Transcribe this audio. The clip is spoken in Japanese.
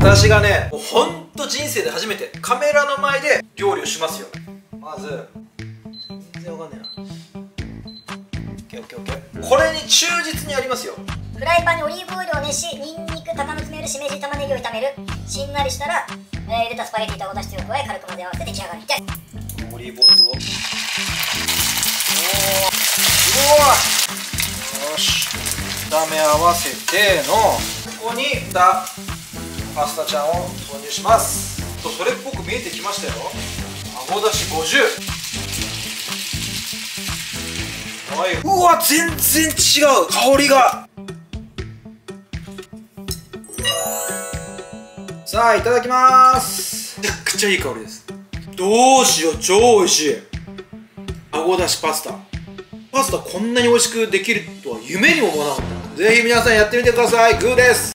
私がね、もうほんと人生で初めてカメラの前で料理をしますよ。まず全然わかんねえな。これに忠実にやりますよ。 フライパンにオリーブオイルを熱し、ニンニク、鷹の爪よりしめじ、玉ねぎを炒める。しんなりしたら、茹でたスパゲティと青だしを加え、軽く混ぜ合わせて出来上がり。 オリーブオイルを、おお、よし、炒め合わせての、ここにパスタちゃんを投入します。それっぽく見えてきましたよ。青だし50。はい、うわ、全然違う香りが。さあ、いただきます。めちゃくちゃいい香りです。どうしよう、超美味しい。青だしパスタこんなに美味しくできるとは夢にも思わなかった。ぜひ皆さんやってみてください。グーです。